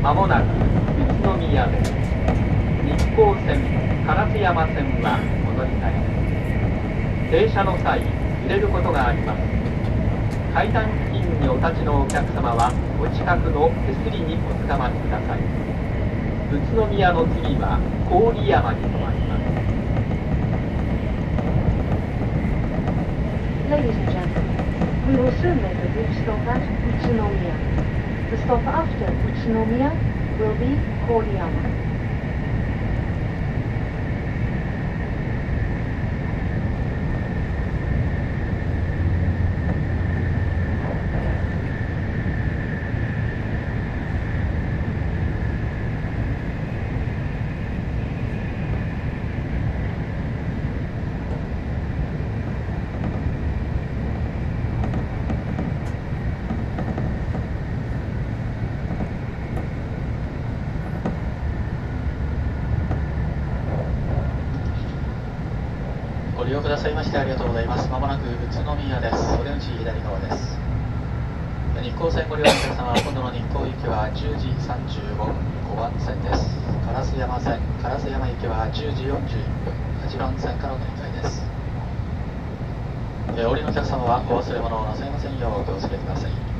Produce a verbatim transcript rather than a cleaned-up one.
まもなく宇都宮です。日光線、烏山線はお乗り換えです。停車の際、揺れることがあります。階段付近にお立ちのお客様は、お近くの手すりにおつかまりください。宇都宮の次は郡山に停まります。 Ladies and gentlemen, we will soon make a brief stop at Utsunomiya. The stop after Utsunomiya will be Koriyama. ご利用くださいましてありがとうございます。まもなく宇都宮です。お出口左側です。日光線ご利用のお客様、今度の日光行きはじゅうじさんじゅうごふん、ごばん線です。烏山線、烏山行きはじゅうじよんじゅっぷん、はちばん線からお乗り換えです。えー、お降りのお客様はお忘れ物をなさいませんようお気をつけください。